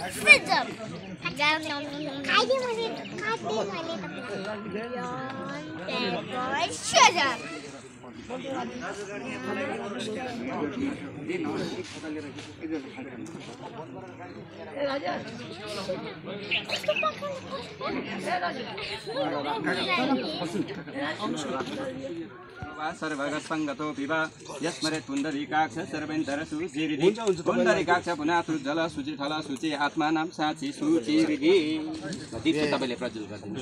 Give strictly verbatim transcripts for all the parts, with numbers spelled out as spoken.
Freedom. खाइदिएँ मैले खाइदिएँ मैले paper sugar सर्वगस्संगतो पिबा यस्मरे Pundarikaksha सर्वेन्तरसु चिरिधि Pundarikaksha पुनः जल सूचि थल सूचि आत्मानां साक्षी सुचिरिधि दीप तपाईले प्रज्वल गर्दिनु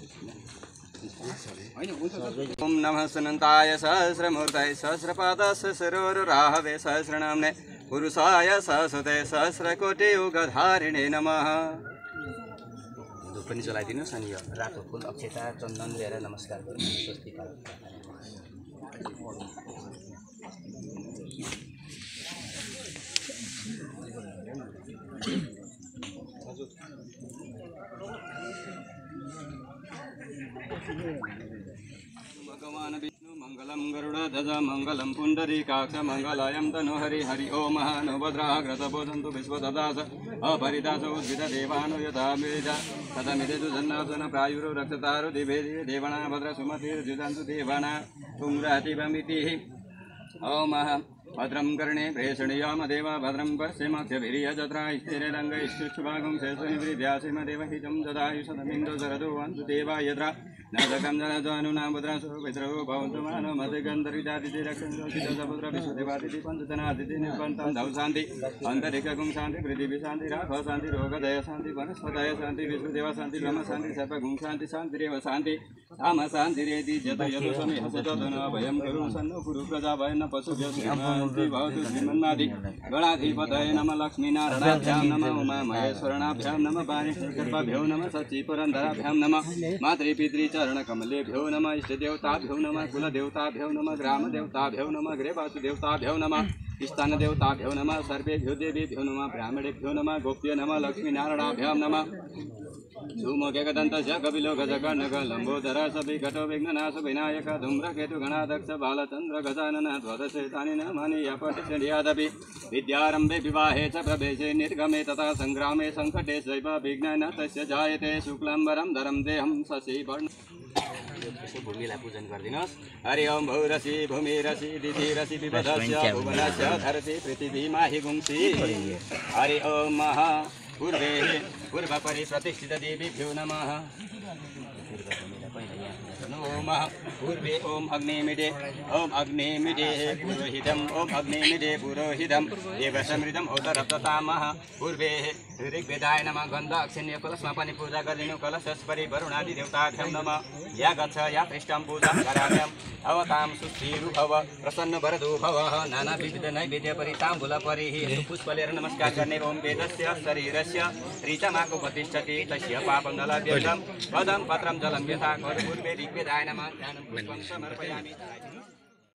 ओम नमः सनन्ताय सहस्रमूर्तये सहस्रपाद सहस्रराहवे सहस्रनाम्ने पुरुषाय सहस्रते सहस्रकोटि युगधारिणे नमः। धूप पनि जलाइदिनुस् अनि यो रातो फूल अक्षता चन्दन लिएर नमस्कार गर्नु स्वस्ति काल। भगवान विष्णु मंगलम गरुड़ध्वज मंगलम पुंडरीकाक्ष मंगलायं तनु हरि हरि ओम महानुभद्रः घृतपोषन्तु विश्वददास अपरिदास उद्भिद देवानु यथा वेद तदमिदेतु जन्नार्दन प्रायुरो रक्षतारो दिवे देवना भद्र सुमतिर्जुदन्तु देवाना तुङ्गरातिवमिति ओम भद्रं कर्णे प्रेषणीयाम देव भद्रं पश्चिमक्षभिर्य जत्रा स्थिररङ्गैश्चुभागं शेषनिवृद्ध्यासिमदेवहितं ददायुषदमिन्दो शरदो वन्तु देवा यत्र नादकं जनजानुनां भद्रासो पितरो भवन्तु मानो मदगन्धर्विदादिति रक्षन्तोषितसपुत्र विश्वदेवादिति पञ्चजनादिति निर्पन्तं धौ शान्ति अन्तरिक्षगुं शान्ति पृथिवी शान्ति राघव शान्ति रोगदय शान्ति वनस्पतय शान्ति विश्वदेव शान्ति ब्रह्म शान्ति सर्वगुं शान्ति शान्तिरेव शान्ति आम शान्तिरेति जत यतो समेह सजतो न भयं गुरु सन्नो गुरु प्रजा भयं न पशुभ्यो श्रीमन्ति भवतु श्रीमन्नादि गणाधिपतये नमः लक्ष्मीनारायणाभ्यां नमः उमामहेश्वराभ्यां नमः वाणीकल्पाभ्यो नमः सच्चिपुरन्दराभ्यां नमः मातृपितृ चरणकमलेभ्यो नमः इष्टदेवताभ्यो नमः कुलदेवताभ्यो नमः ग्रामदेवताभ्यो नमः गृहवासुदेवताभ्यो नमः स्थानदेवताभ्यो नमः सर्वेभ्यो देवेभ्यो नमः ब्राह्मणेभ्यो नमः गोप्य नमः लक्ष्मीनारायणाभ्यां नमः धूमकेकदन्तस्य कपिलो गजकर्णक लम्बोदर सविकटो विघ्ननाश विनायक धूम्रकेतु गणाध्यक्ष बालचन्द्र गजानन ध्वजशेतानि नमानि विद्यारम्भे विवाहे च प्रवेशे निर्गमे तथा संग्रामे संकटे सैव विघ्न तस्य जायते शुक्लाम्बरं धरं देहं शशिवर्ण भूमिलाई पूजन गरिदिनुहोस्। हरि ओम भौरसी भूमिरसी दिधिरसी विपदस्य भुवनस्य धरती पृथिवी माहि गुंसी हरि ओम महा पूर्वे पूर्वपरि प्रतिष्ठित देवीभ्यो नमः ओम पूर्वे ओम अग्निमिडे ओम अग्निमिडे पुरोहितम ओम अग्निमिडे पुरोहितम देवसमृद्धम औतरप्ततामः पूर्वे ऋग्वेदाय नमः गन्ध अक्षिण्य कलशमा पनि पूजा गरिदिनु कलशस्परि वरुणादि देवताभ्यां नमः या गच्छ या पृष्ठं पूजां कराम्यं अवतां सुस्थिरु भव प्रसन्न वरदो भव नाना विविध नैवेद्य परिताम्बूल परिहि पुष्पलेर नमस्कार गर्ने ओम वेदस्य शरीरस्य ऋचमाको प्रतिष्ठति तस्य पापं न लभ्यतं पदं पत्रं जलं यथा पूर्वे ऋग्वेदाय नमः ज्ञानं पुष्पं समर्पयामि।